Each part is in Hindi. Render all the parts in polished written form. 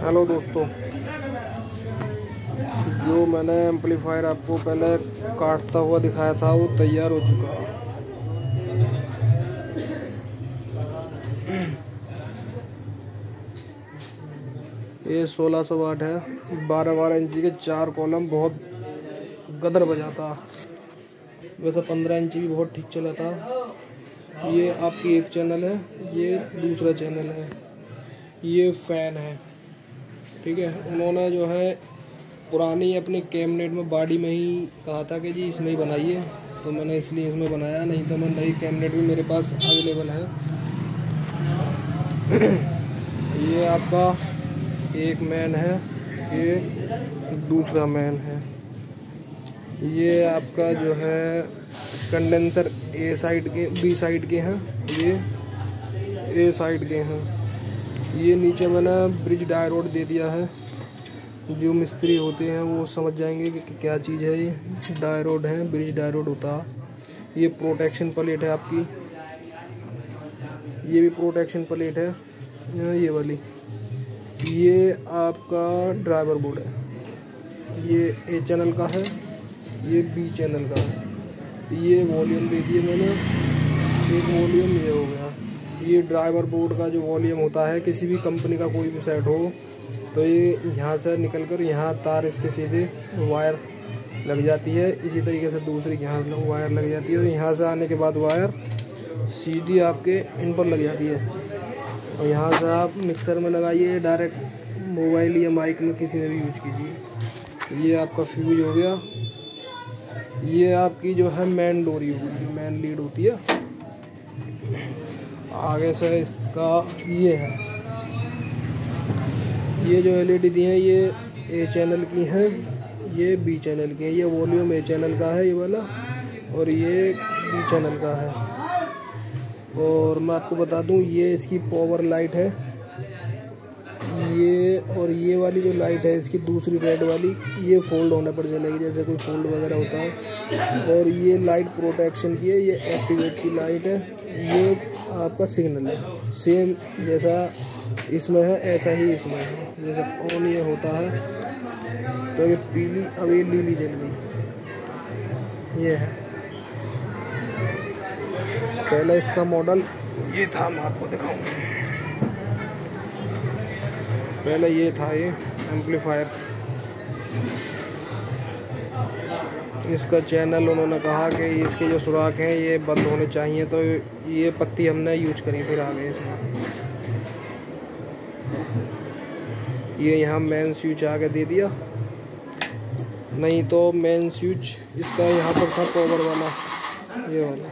हेलो दोस्तों, जो मैंने एम्पलीफायर आपको पहले काटता हुआ दिखाया था वो तैयार हो चुका है। ये 1600 वाट है, 12 इंची के 4 कॉलम, बहुत गदर बजाता। वैसे 15 इंची भी बहुत ठीक चला था। ये आपकी एक चैनल है, ये दूसरा चैनल है, ये फ़ैन है। ठीक है, उन्होंने जो है पुरानी अपने कैबिनेट में बॉडी में ही कहा था कि जी इसमें ही बनाइए, तो मैंने इसलिए इसमें बनाया, नहीं तो मैं नई कैबिनेट भी मेरे पास अवेलेबल है। ये आपका एक मैन है, ये दूसरा मैन है। ये आपका जो है कंडेंसर ए साइड के, बी साइड के हैं, ये ए साइड के हैं। ये नीचे मैंने ब्रिज डायरोड दे दिया है। जो मिस्त्री होते हैं वो समझ जाएंगे कि क्या चीज़ है। ये डायरोड है, ब्रिज डायरोड होता है। ये प्रोटेक्शन प्लेट है आपकी, ये भी प्रोटेक्शन प्लेट है, ये वाली। ये आपका ड्राइवर बोर्ड है, ये ए चैनल का है, ये बी चैनल का है। ये वॉल्यूम दे दिए मैंने, एक वॉल्यूम ये हो गया। ये ड्राइवर बोर्ड का जो वॉल्यूम होता है, किसी भी कंपनी का कोई भी सेट हो, तो ये यहाँ से निकल कर यहाँ तार इसके सीधे वायर लग जाती है। इसी तरीके से दूसरी यहाँ वायर लग जाती है, और यहाँ से आने के बाद वायर सीधी आपके इन पर लग जाती है। और यहाँ से आप मिक्सर में लगाइए, डायरेक्ट मोबाइल या माइक में किसी में भी यूज कीजिए। ये आपका फ्यूज हो गया। ये आपकी जो है मेन डोरी होगी, मेन लीड होती है। आगे से इसका ये है, ये जो एलईडी दी है ये ए चैनल की हैं, ये बी चैनल की है। ये वॉल्यूम ए चैनल का है ये वाला, और ये बी चैनल का है। और मैं आपको बता दूं, ये इसकी पावर लाइट है, ये और ये वाली जो लाइट है इसकी दूसरी रेड वाली, ये फोल्ड होने पर जलेगी, जैसे कोई फोल्ड वगैरह होता है। और ये लाइट प्रोटेक्शन की है, ये एक्टिवेट की लाइट है। ये आपका सिग्नल है, सेम जैसा इसमें है ऐसा ही इसमें है। जैसे ऑन ये होता है तो ये पीली, अब ये नीली जल गई। ये है पहले इसका मॉडल ये था, मैं आपको दिखाऊं। पहले ये था, ये एम्पलीफायर। इसका चैनल उन्होंने कहा कि इसके जो सुराख हैं ये बंद होने चाहिए, तो ये पत्ती हमने यूज करी, फिर आ गए इसमें। ये यहाँ मेन स्विच आगे दे दिया, नहीं तो मेन स्विच इसका यहाँ पर था पावर वाला, ये वाला।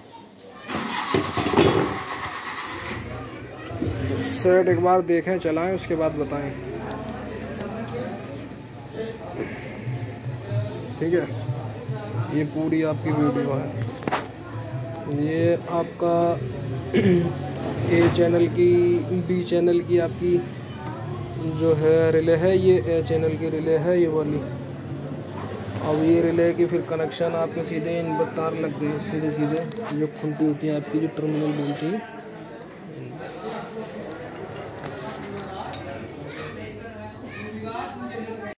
सेट एक बार देखें, चलाएं, उसके बाद बताएं। ठीक है, ये पूरी आपकी वीडियो है। ये आपका ए चैनल की, बी चैनल की आपकी जो है रिले है, ये ए चैनल की रिले है, ये वाली। अब ये रिले की फिर कनेक्शन आपके सीधे इन पर तार लग गई, सीधे सीधे जो खुंटी होती है आपकी, जो टर्मिनल बोलती है,